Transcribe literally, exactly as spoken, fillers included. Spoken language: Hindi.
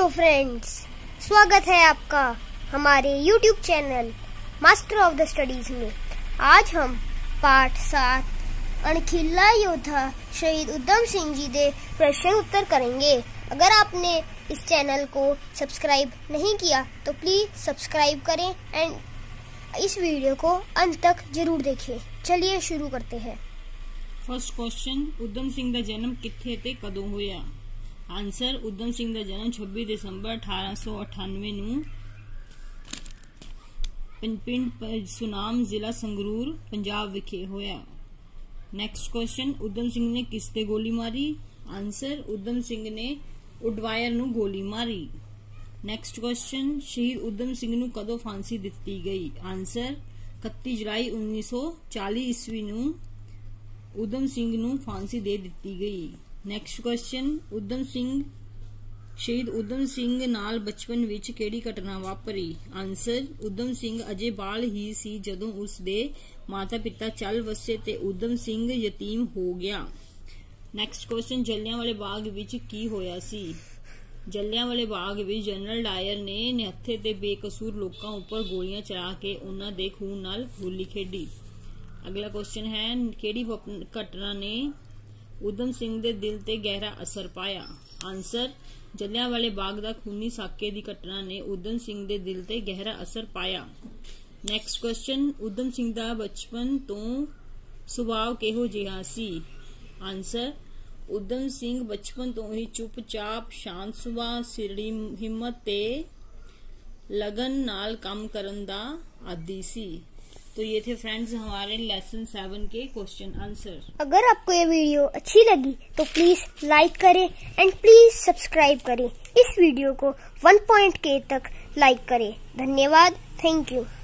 फ्रेंड्स, स्वागत है आपका हमारे YouTube channel master of the studies में। आज हम पाठ सात अणखिला योद्धा शहीद उधम सिंह जी के प्रश्न उत्तर करेंगे। अगर आपने इस चैनल को सब्सक्राइब नहीं किया तो प्लीज सब्सक्राइब करें एंड इस वीडियो को अंत तक जरूर देखें। चलिए शुरू करते हैं। फर्स्ट क्वेश्चन, उधम सिंह का जन्म किथे ते कदों होया? आंसर, उधम सिंह का जन्म छब्बीस दिसंबर अठारह सौ अठानवे नूं पिंड सुनाम जिला संगरूर पंजाब विखे होया। नेक्स्ट क्वेश्चन, उधम सिंह ने किस ते गोली मारी? आंसर, उधम सिंह ने उडवायर नूं गोली मारी। नेक्स्ट क्वेश्चन, शहीद उधम सिंह नूं कदों फांसी दिती गई? आंसर, इकत्ती जुलाई उन्नीस सौ चालीस ईस्वी नूं उधम सिंह नूं फांसी दे दिती गई। नेक्स्ट क्वेश्चन, उधम सिंह शहीद उधम सिंह नाल बचपन विच किहड़ी घटना वापरी? आंसर, उधम सिंह अजे बाल ही सी जदों उस दे माता पिता चल वसे ते उधम सिंह यतीम हो गया। नेक्स्ट क्वेश्चन, जलियांवाले बाग विच की होया सी? जलियांवाले बाग विच जनरल डायर ने निहत्थे ते बेकसूर लोकां उपर गोलियां चला के उन्हां दे खून नाल होली खेडी। अगला क्वेश्चन है, किहड़ी घटना ने उधम सिंह दे दिल ते गहरा असर पाया? आंसर, जलियांवाले बाग दा खूनी साके दी घटना ने उधम सिंह दे दिल ते गहरा असर पाया। नेक्स्ट क्वेश्चन, उधम सिंह दा बचपन तो सुभाव किहो जिहा सी? आंसर, उधम सिंह बचपन तो ही चुपचाप शांत सुभाव सिरड़ी हिम्मत ते लगन नाल काम करन दा आदी सी। तो ये थे फ्रेंड्स हमारे लेसन सेवन के क्वेश्चन आंसर। अगर आपको ये वीडियो अच्छी लगी तो प्लीज लाइक करें एंड प्लीज सब्सक्राइब करें। इस वीडियो को वन पॉइंट के तक लाइक करें। धन्यवाद। Thank you.